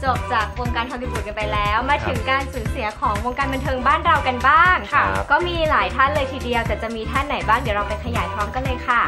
จบจากวงการฮอลลีวูดกันไปแล้วมาถึงการสูญเสียของวงการบันเทิงบ้านเรากันบ้างค่ะก็มีหลายท่านเลยทีเดียวแต่จะมีท่านไหนบ้างเดี๋ยวเราไปขยายพร้อมกันเลยค่ะ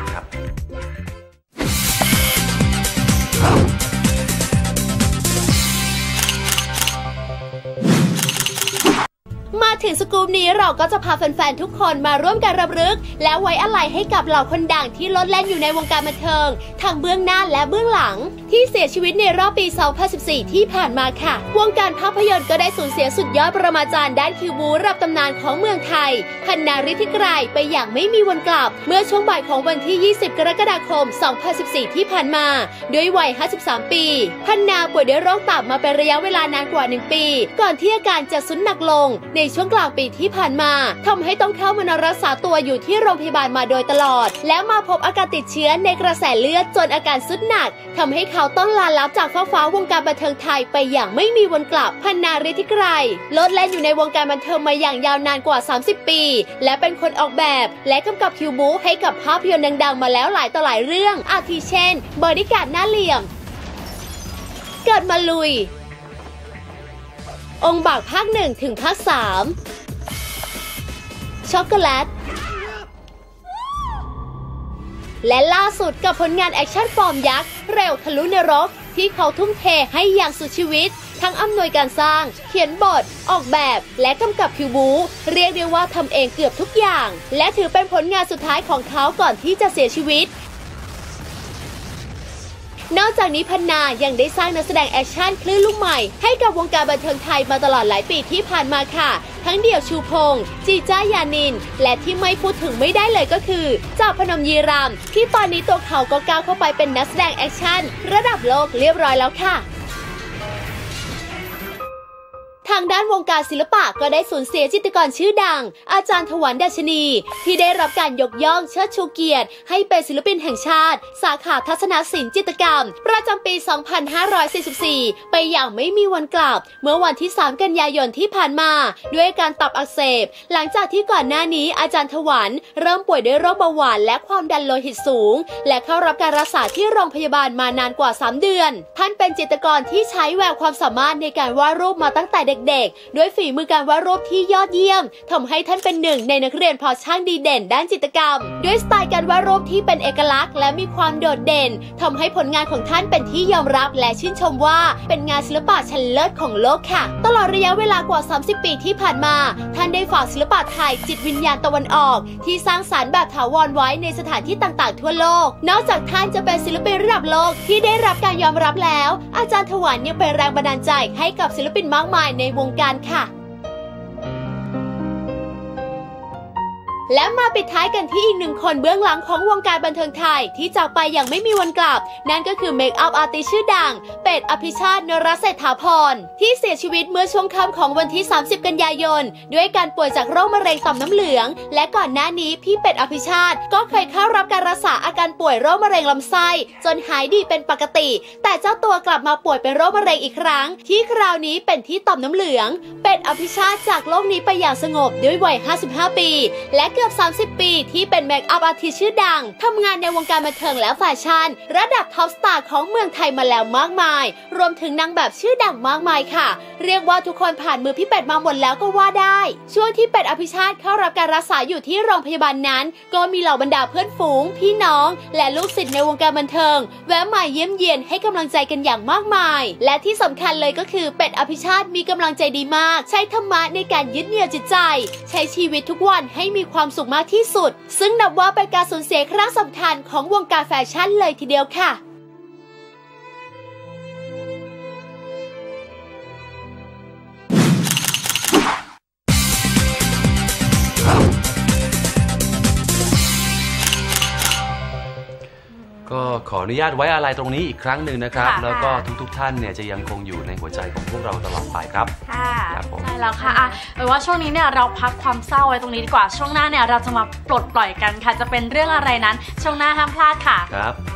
มาถึงสกู๊ปนี้เราก็จะพาแฟนๆทุกคนมาร่วมกันรำลึกและไว้อาลัยให้กับเหล่าคนดังที่โลดแล่นอยู่ในวงการบันเทิงทั้งเบื้องหน้าและเบื้องหลังที่เสียชีวิตในรอบปี 2014 ที่ผ่านมาค่ะวงการภาพยนตร์ก็ได้สูญเสียสุดยอดปรมาจารย์ด้านคิวบูระดับตำนานของเมืองไทยพันนาฤทธิไกรไปอย่างไม่มีวันกลับเมื่อช่วงบ่ายของวันที่ 20 กรกฎาคม 2014 ที่ผ่านมาด้วยวัย 53 ปีพันนาป่วยด้วยโรคตับมาเป็นระยะเวลานานกว่า 1 ปีก่อนที่อาการจะทรุดหนักลงในช่วงกลางปีที่ผ่านมาทำให้ต้องเข้ามานอนรักษาตัวอยู่ที่โรงพยาบาลมาโดยตลอดแล้วมาพบอาการติดเชื้อในกระแสเลือดจนอาการทรุดหนักทำให้เขาต้องลาลับจากฟ้าวงการบันเทิงไทยไปอย่างไม่มีวันกลับพันนาฤทธิไกรโลดแล่นอยู่ในวงการบันเทิงมาอย่างยาวนานกว่า 30 ปีและเป็นคนออกแบบและกำกับคิวบูให้กับภาพยนตร์ดังๆมาแล้วหลายต่อหลายเรื่องอาทิเช่นบอดี้การ์ดหน้าเหลี่ยมเกิดมาลุยองค์บากภาค 1 ถึงภาค 3ช็อกโกแลตและล่าสุดกับผลงานแอคชั่นฟอร์มยักษ์เร็วทะลุนรกที่เขาทุ่มเทให้อย่างสุดชีวิตทั้งอำนวยการสร้างเขียนบทออกแบบและกำกับคิวบูเรียกได้ว่าทำเองเกือบทุกอย่างและถือเป็นผลงานสุดท้ายของเขาก่อนที่จะเสียชีวิตนอกจากนี้พันนายังได้สร้างนักแสดงแอคชั่นคลื่นลูกใหม่ให้กับวงการบันเทิงไทยมาตลอดหลายปีที่ผ่านมาค่ะทั้งเดี่ยวชูพงษ์จีจ้ายานินและที่ไม่พูดถึงไม่ได้เลยก็คือเจ้าพนมยีรำที่ตอนนี้ตัวเขาก็ก้าวเข้าไปเป็นนักแสดงแอคชั่นระดับโลกเรียบร้อยแล้วค่ะทางด้านวงการศิลปะก็ได้สูญเสียจิตรกรชื่อดังอาจารย์ถวันดัชนีที่ได้รับการยกย่องเชิดชูเกียรติให้เป็นศิลปินแห่งชาติสาขาทัศนศิลป์จิตรกรรมประจำปี 2544 ไปอย่างไม่มีวันกลับเมื่อวันที่ 3 กันยายนที่ผ่านมาด้วยการตับอักเสบหลังจากที่ก่อนหน้านี้อาจารย์ถวันเริ่มป่วยด้วยโรคเบาหวานและความดันโลหิตสูงและเข้ารับการรักษาที่โรงพยาบาลมานานกว่า 3 เดือนท่านเป็นจิตรกรที่ใช้แววความสามารถในการวาดรูปมาตั้งแต่เด็กๆด้วยฝีมือการวาดรูปที่ยอดเยี่ยมทำให้ท่านเป็นหนึ่งในนักเรียนพอช่างดีเด่นด้านจิตรกรรมด้วยสไตล์การวาดรูปที่เป็นเอกลักษณ์และมีความโดดเด่นทำให้ผลงานของท่านเป็นที่ยอมรับและชื่นชมว่าเป็นงานศิลปะชั้นเลิศของโลกค่ะตลอดระยะเวลากว่า 30 ปีที่ผ่านมาท่านได้ฝากศิลปะไทยจิตวิญญาณตะวันออกที่สร้างสรรค์แบบถาวรไว้ในสถานที่ต่างๆทั่วโลกนอกจากท่านจะเป็นศิลปินระดับโลกที่ได้รับการยอมรับแล้วอาจารย์ถวันยังเป็นแรงบันดาลใจให้กับศิลปินมากมายในวงการค่ะและมาปิดท้ายกันที่อีกหนึ่งคนเบื้องหลังของวงการบันเทิงไทยที่จากไปอย่างไม่มีวันกลับนั่นก็คือเมคอัพอาร์ติสต์ชื่อดังเป็ดอภิชาตินรเศรษฐาพรที่เสียชีวิตเมื่อช่วงค่ำของวันที่ 30 กันยายนด้วยการป่วยจากโรคมะเร็งต่อมน้ำเหลืองและก่อนหน้านี้พี่เป็ดอภิชาติก็เคยเข้ารับการรักษาอาการป่วยโรคมะเร็งลำไส้จนหายดีเป็นปกติแต่เจ้าตัวกลับมาป่วยเป็นโรคมะเร็งอีกครั้งที่คราวนี้เป็นที่ต่อมน้ำเหลืองเป็ดอภิชาติจากโลกนี้ไปอย่างสงบด้วยวัย 55 ปีและเกือบ 30 ปีที่เป็นเมคอัพอาร์ติสต์ชื่อดังทำงานในวงการบันเทิงและแฟชั่นระดับท็อปสตาร์ของเมืองไทยมาแล้วมากมายรวมถึงนางแบบชื่อดังมากมายค่ะเรียกว่าทุกคนผ่านมือพี่เป็ดมาหมดแล้วก็ว่าได้ช่วงที่เป็ดอภิชาติเข้ารับการรักษาอยู่ที่โรงพยาบาลนั้นก็มีเหล่าบรรดาเพื่อนฝูงพี่น้องและลูกศิษย์ในวงการบันเทิงแวะมาเยี่ยมเยียนให้กำลังใจกันอย่างมากมายและที่สำคัญเลยก็คือเป็ดอภิชาติมีกำลังใจดีมากใช้ธรรมะในการยึดเหนี่ยวจิตใจใช้ชีวิตทุกวันให้มีความสุขมากที่สุดซึ่งนับว่าเป็นการสูญเสียครั้งสำคัญของวงการแฟชั่นเลยทีเดียวค่ะก็ขออนุญาตไว้อาลัยตรงนี้อีกครั้งหนึ่งนะครับแล้วก็ทุกท่านเนี่ยจะยังคงอยู่ในหัวใจของพวกเราตลอดไปครับค่ะใช่แล้วค่ะแปลว่าช่วงนี้เนี่ยเราพักความเศร้าไว้ตรงนี้ดีกว่าช่วงหน้าเนี่ยเราจะมาปลดปล่อยกันค่ะจะเป็นเรื่องอะไรนั้นช่วงหน้าห้ามพลาดค่ะครับ